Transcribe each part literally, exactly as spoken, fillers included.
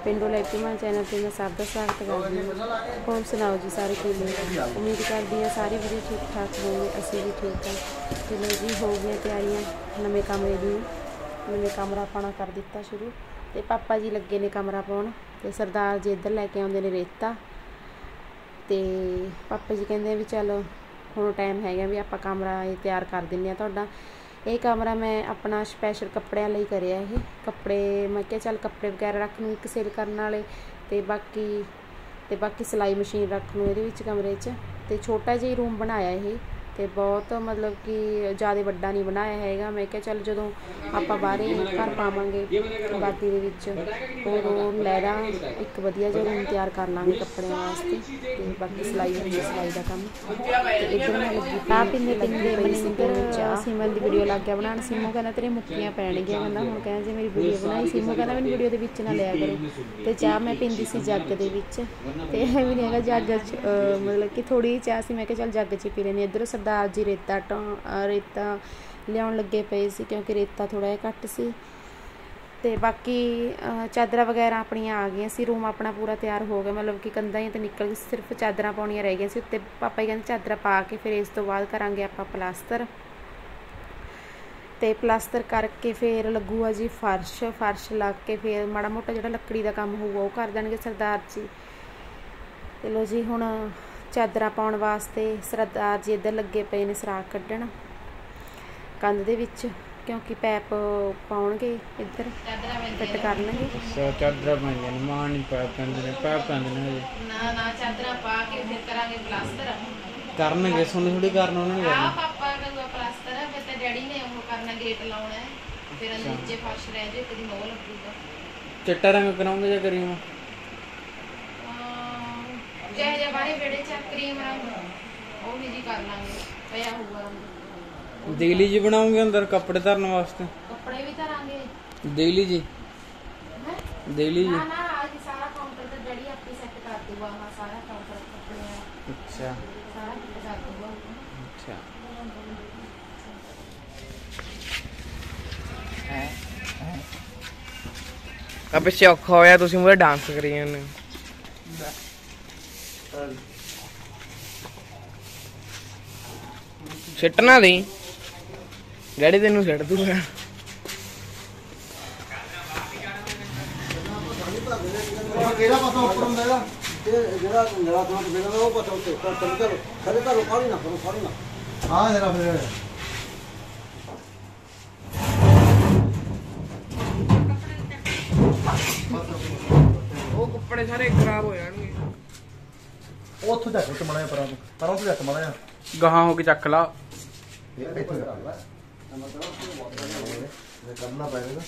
पिंडों लाइफमान channel पर मैं सब का स्वागत करती हूँ। होर सुनाओ जी सारे किवें? उम्मीद करती हैं सारे वीडियो ठीक ठाक होंगे, असीं भी ठीक हैं। चलो जी हो गई तैयारियां नवे कमरे दी, नवे कमरा पाना कर दिता शुरू। तो पापा जी लगे ने कमरा पाउण ते सरदार जी इधर लैके आउंदे ने रेता। तो पापा जी कहंदे भी चलो हुण टाइम हैगा भी आपां कमरा तैयार कर दिंदे आ तुहाडा। ये कमरा मैं अपना स्पैशल कपड़िਆਂ ਲਈ करिਆ। ये कपड़े मैं क्या चल कपड़े वगैरह रख लूँ एक सेल करने वाले, तो बाकी तो बाकी सिलाई मशीन रख लूँ ये कमरे च। तो छोटा जिहा रूम बनाया ये, तो बहुत मतलब कि ज़्यादा वड्डा नहीं बनाया हैगा। मैं क्या चल जदों आपां बाहर घर पावांगे आबादी दे विच उदों लैदा एक वधिया जिहा रूम तैयार कर लांगे कपड़िਆਂ वास्ते। तो बाकी सिलाई होंदी सिलाई का काम। तो इधर मैं लगी चाह पींदे पींदे इधर सिमन की वीडियो लग गया बनाउण। सिमो कहंदा तेरे मुक्कियां पैणगीਆਂ, कहंदा हुण कहंदा जे मेरी वीडियो बनाई। सिमो कहंदा मैनूं वीडियो दे विच ना लिया करो। तो चाह मैं पींदी सी जग दे विच, ते एह भी नहीं हैगा जग मतलब कि थोड़ी चाह सी, मैं कहा चल जग च पी लैंदी। इधर सरदार जी रेता ढो रेता लियाउण लगे पे सी क्योंकि रेता थोड़ा जिहा घट सी। ते बाकी चादर वगैरह अपनियां आ गई सी। रूम अपना पूरा तैयार हो गया, मतलब कि कंधां ही तो निकल गई, सिर्फ चादर पाउणियां रह गई सी उत्ते। पापा जी कहंदे चादर पा के फिर इस तो बाद करांगे आपां प्लास्तर। तो प्लास्तर करके फिर लगूगा जी फर्श। फर्श लग के फिर माड़ा मोटा जिहड़ा लकड़ी का काम होऊगा वो कर देणगे सरदार जी। चलो जी हुण चादर पाउण वास्ते सरदार जी इधर लगे पे ने सराख कड्ढण कंध दे विच, क्योंकि पैप पाउणगे इधर फिट करनगे। चादर पाइयां ने मां नहीं पैप पांदे ने पैप पांदे ने ना ना चादर पा के फिर करांगे प्लास्तर करनगे। सुन थोड़ी करना उन्होंने करना। पापा करूगा प्लास्तर, फिर ते डैडी ने वो करना गेट लाउणा है, फिर नीचे फर्श रह जाए, कदी मोह लगूगा। चिट्टा रंग कराऊंगे या करीम? चाहे जब बाहर बेड़े च क्रीम रंग वो भी जी कर लांगे, पया होगा दिली जी बनाऊंगे अंदर कपड़े धरने वास्ते। कपड़े भी धरांगे दिली जी दिली जी ना ना आज सारा काउंटर तो डैडी आपकी सेट कर दूंगा। हां सारा काउंटर कपड़े अच्छा सारा फिट कर दूंगा। अच्छा ਆ ਪਿੱਛੇ ਔਖਾ ਹੋਇਆ ਤੁਸੀਂ ਮੂਹਰੇ ਡਾਂਸ ਕਰੀ ਜਾਂਦੇ। ਸਿੱਟਣਾ ਦੀ ਡੈਡੀ ਤੈਨੂੰ ਸਿੱਟ ਦੂਗਾ। ਕਿਹੜਾ ਪਤਾ ਉੱਪਰ ਹੁੰਦਾ ਇਹਦਾ ਤੇ ਜਿਹੜਾ ਨਰਾ ਤੋਂ ਬਿਨਾਂ ਉਹ ਪਤਾ ਉੱਤੇ ਕਰ ਕਰ ਖੜੇ ਕਰ ਪਾਣੀ ਨਾ ਕਰੋ ਪਾਣੀ ਨਾ। ਹਾਂ ਜਰਾ ਫਿਰ ਉਹ ਕੱਪੜੇ ਸਾਰੇ ਖਰਾਬ ਹੋ ਜਾਣਗੇ। ਉੱਥੋਂ ਜਾ ਕੇ ਮੜਾਇਆ ਪਰਾਂ ਪਰਾਂ ਤੋਂ ਜਾ ਕੇ ਮੜਾਇਆ ਗਾਹਾਂ ਹੋ ਕੇ ਚੱਕ ਲਾ। ਇਹ ਇੱਥੇ ਕਰ ਲੈ ਇਹ ਕਰਨਾ ਪਏਗਾ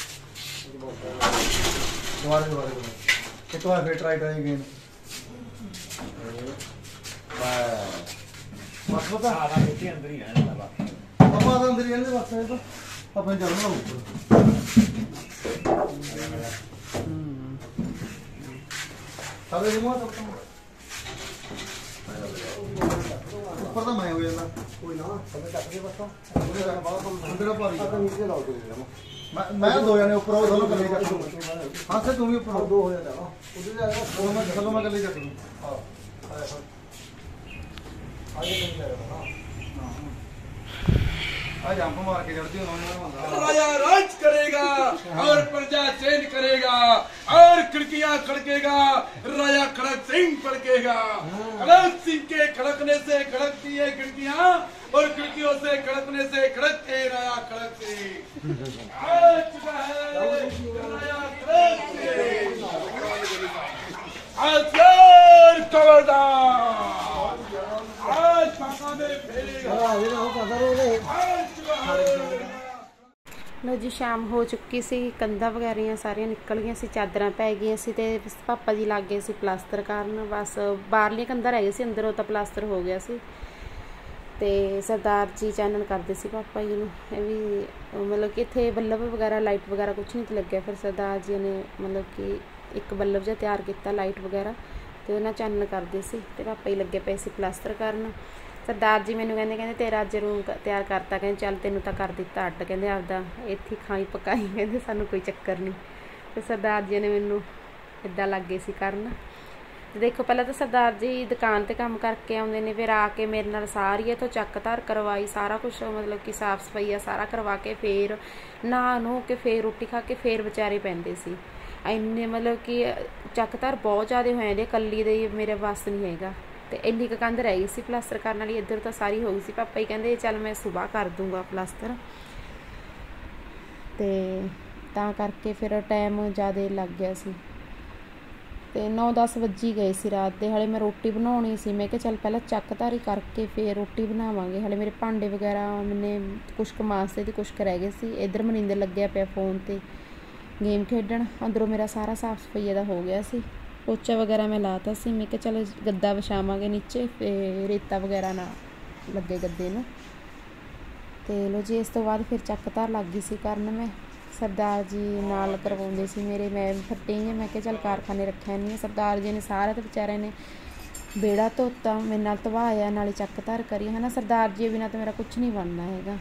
ਦੁਬਾਰਾ ਦੁਬਾਰਾ ਇੱਕ ਵਾਰ ਫੇਰ ਟਰਾਈ ਕਰਾਂਗੇ ਅਗੇਨ। ਬਸ ਬਸ ਆ ਰਹਾ ਮਿੱਟੀ ਅੰਦਰ ਹੀ ਰਹਿਣਾ ਬਸ ਆਪਾਂ ਤਾਂ ਅੰਦਰ ਹੀ ਰਹਿੰਦੇ ਬਸ ਇਹ ਤਾਂ ਆਪਾਂ ਚੱਲਣਾ ਉੱਪਰ। ਸਾਰੇ ਜਮਾ ਤਾਂ ਉੱਪਰ ਤਾਂ ਮੈਂ ਹੋ ਜਾਂਦਾ ਕੋਈ ਨਾ ਸਮਝ ਚੱਕ ਦੇ ਬਸ ਉਹਦੇ ਨਾਲ ਬਾਹਰ ਅੰਦਰ ਭਾਰੀ ਤਾਂ ਨੀਚੇ ਲਾਓ ਦੇ ਮੈਂ ਮੈਂ ਦੋ ਜਣੇ ਉੱਪਰ ਉਹ ਦੋਨੋਂ ਕੱਲੇ ਚੱਕ ਦੂੰ। ਹਾਂ ਸੇ ਤੂੰ ਵੀ ਉੱਪਰ ਦੋ ਹੋ ਜਾਂਦਾ ਉਹਦੇ ਜਾ ਉਹ ਮੈਂ ਚਲੋ ਮੈਂ ਕੱਲੇ ਚੱਕ ਦੂੰ। ਹਾਂ ਆਏ ਨਹੀਂ ਕਰਦਾ ਹਾਂ आ जंप मार के चढ़ती राजा राज करेगा और प्रजा चैन करेगा और खिड़कियां खड़केगा, राजा खड़क सिंह फड़केगा। खड़क सिंह के खड़कने से खड़कती है खिड़कियां और खिड़कियों से खड़कने से खड़कते राजा खड़क सिंह आ चुका है। राजा खड़क सिंह आज खबरदार आज पापा में फेरेगा। लो जी शाम हो चुकी सी, कंधा वगैरह सारिया निकल गई सी, चादर पै गई सी ते पापा जी लग गए सी प्लास्तर करन। बस बाहरलियां कंधा रह गई सी, अंदरों तो प्लास्तर हो गया सी। ते सरदार जी चानन करते सी पापा जी नूं। ये भी मतलब कि इत्थे बल्ब वगैरह लाइट वगैरह कुछ नहीं लग्या, फिर सरदार जी ने मतलब कि एक बल्ब जिहा तैयार किया लाइट वगैरह, तो उन्हें चानन करते सी। ते पापा जी लगे पे सी प्लास्तर करन। सरदार जी मैनूं कहंदे कहंदे तेरा अज रूम तैयार करता, कहंदे चल तेनों तां कर दिता अड्ड, कहंदे आपदा इत्थे खाई पकाई, कहंदे सानूं कोई चक्कर नहीं। ते सरदार जी ने मैनूं ਇੱਦਾਂ ਲੱਗ ਗਏ ਸੀ ਕਰਨ। ਦੇਖੋ ਪਹਿਲਾਂ ਤਾਂ ਸਰਦਾਰ ਜੀ ਦੁਕਾਨ ਤੇ ਕੰਮ ਕਰਕੇ ਆਉਂਦੇ ਨੇ, ਫਿਰ ਆ ਕੇ ਮੇਰੇ ਨਾਲ ਸਾਰੀ ਇੱਥੋਂ ਚੱਕ ਧਰ ਕਰਵਾਈ, ਸਾਰਾ ਕੁਛ ਮਤਲਬ ਕਿ ਸਾਫ਼ ਸਫਾਈ ਆ ਸਾਰਾ ਕਰਵਾ ਕੇ ਫਿਰ ਨਹਾ ਨੂੰ ਕੇ ਫਿਰ ਰੋਟੀ ਖਾ ਕੇ ਫਿਰ ਵਿਚਾਰੇ ਪੈਂਦੇ ਸੀ। ਇੰਨੇ ਮਤਲਬ ਕਿ ਚੱਕ ਧਰ ਬਹੁਤ ਜ਼ਿਆਦਾ ਹੋ ਜਾਂਦੇ, ਇਕੱਲੀ ਦੇ ਮੇਰੇ ਵੱਸ ਨਹੀਂ ਹੈਗਾ। ਤੇ ਇੰਨੀ ਕੁ ਕੰਧ ਰਹਿ ਗਈ ਸੀ ਪਲਾਸਟਰ ਕਰਨ ਵਾਲੀ, ਇੱਧਰ ਤਾਂ ਸਾਰੀ ਹੋ ਗਈ ਸੀ। ਪਾਪਾ ਹੀ ਕਹਿੰਦੇ ਚੱਲ ਮੈਂ ਸੁਬਾਹ ਕਰ ਦੂੰਗਾ ਪਲਾਸਟਰ, ਤੇ ਤਾਂ ਕਰਕੇ ਫਿਰ ਟਾਈਮ ਜ਼ਿਆਦਾ ਲੱਗ ਗਿਆ ਸੀ। ਤੇ ਨੌ ਦਸ ਵੱਜੀ ਗਏ ਸੀ ਰਾਤ ਦੇ। ਹਾਲੇ ਮੈਂ ਰੋਟੀ ਬਣਾਉਣੀ ਸੀ, ਮੈਂ ਕਿਹਾ ਚੱਲ ਪਹਿਲਾਂ ਚੱਕ ਧਾਰੀ ਕਰਕੇ ਫਿਰ ਰੋਟੀ ਬਣਾਵਾਂਗੇ। ਹਾਲੇ ਮੇਰੇ ਭਾਂਡੇ ਵਗੈਰਾ ਮੈਨੇ ਕੁਛ ਕੁ ਮਾਸਤੇ ਤੇ ਕੁਛ ਕੁ ਰਹਿ ਗਏ ਸੀ। ਇੱਧਰ ਮਨਿੰਦਰ ਲੱਗਿਆ ਪਿਆ ਫੋਨ ਤੇ ਗੇਮ ਖੇਡਣ, ਅੰਦਰੋਂ ਮੇਰਾ ਸਾਰਾ ਸਾਫ਼ ਸਫਾਈ ਦਾ ਹੋ ਗਿਆ ਸੀ। ਪੋਚਾ ਵਗੈਰਾ ਮੈਂ ਲਾਤਾ ਸੀ, ਮੈਂ ਕਿਹਾ ਚੱਲ ਗੱਦਾ ਵਿਛਾਵਾਂਗੇ ਨੀਚੇ, ਫਿਰ ਰੇਤਾ ਵਗੈਰਾ ਨਾ ਲੱਗੇ ਗੱਦੇ ਨੂੰ। ਤੇ ਲੋ ਜੀ ਇਸ ਤੋਂ ਬਾਅਦ ਫਿਰ ਚੱਕ ਧਾਰ ਲੱਗ ਗਈ ਸੀ ਕਰਨ। ਮੈਂ ਸਰਦਾਰ ਜੀ ਨਾਲ ਕਰਵਾਉਂਦੇ ਸੀ ਮੇਰੇ, ਮੈਂ ਫੱਟੀ ਹਾਂ, ਮੈਂ ਕਿਹਾ ਚੱਲ ਕਾਰਖਾਨੇ ਰੱਖਿਆ ਨਹੀਂ। ਸਰਦਾਰ ਜੀ ਨੇ ਸਾਰਾ ਤਾਂ ਵਿਚਾਰੇ ਨੇ ਬੇੜਾ ਧੋਤਾ, ਮੇਰੇ ਨਾਲ ਧਵਾਇਆ, ਨਾਲੇ ਚੱਕ ਧਾਰ ਕਰੀ ਹੈ ਨਾ। ਸਰਦਾਰ ਜੀ ਬਿਨਾਂ ਤਾਂ ਮੇਰਾ ਕੁਛ ਨਹੀਂ ਬਣਨਾ ਹੈਗਾ।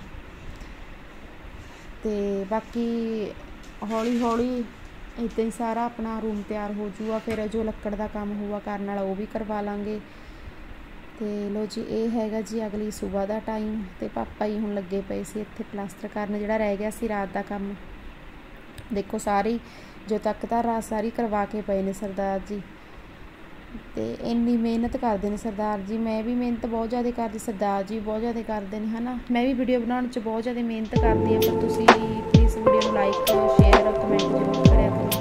ਤੇ ਬਾਕੀ ਹੌਲੀ ਹੌਲੀ ਇੱਦਾਂ ਹੀ ਸਾਰਾ ਆਪਣਾ ਰੂਮ ਤਿਆਰ ਹੋ ਜੂਗਾ। ਫਿਰ ਜੋ ਲੱਕੜ ਦਾ ਕੰਮ ਹੋਊਗਾ ਕਰਨ ਵਾਲਾ ਉਹ ਵੀ ਕਰਵਾ ਲਾਂਗੇ। ਤੇ ਲੋ ਜੀ ਇਹ ਹੈਗਾ ਜੀ ਅਗਲੀ ਸੁਬਾਹ ਦਾ ਟਾਈਮ। ਤੇ ਪਾਪਾ ਜੀ ਹੁਣ ਲੱਗੇ ਪਏ ਸੀ ਇੱਥੇ ਪਲਾਸਟਰ ਕਰਨ, ਜਿਹੜਾ ਰਹਿ ਗਿਆ ਸੀ ਰਾਤ ਦਾ ਕੰਮ। ਦੇਖੋ ਸਾਰੀ ਜੋ ਤੱਕ ਤਾਂ ਰਾਤ ਸਾਰੀ ਕਰਵਾ ਕੇ ਪਏ ਨੇ ਸਰਦਾਰ ਜੀ। ਤੇ ਇੰਨੀ ਮਿਹਨਤ ਕਰਦੇ ਨੇ ਸਰਦਾਰ ਜੀ, ਮੈਂ ਵੀ ਮਿਹਨਤ ਬਹੁਤ ਜ਼ਿਆਦਾ ਕਰਦੀ, ਸਰਦਾਰ ਜੀ ਬਹੁਤ ਜ਼ਿਆਦਾ ਕਰਦੇ ਨੇ ਹੈ ਨਾ। ਮੈਂ ਵੀ ਵੀਡੀਓ ਬਣਾਉਣ 'ਚ ਬਹੁਤ ਜ਼ਿਆਦਾ ਮਿਹਨਤ ਕਰਦੀ ਹਾਂ, ਪਰ ਤੁਸੀਂ ਪਲੀਜ਼ ਵੀਡੀਓ ਨੂੰ ਲਾਈਕ ਸ਼ੇਅਰ ਕਮੈਂਟ ਜ਼ਰੂਰ ਕਰਿਆ ਕਰੋ।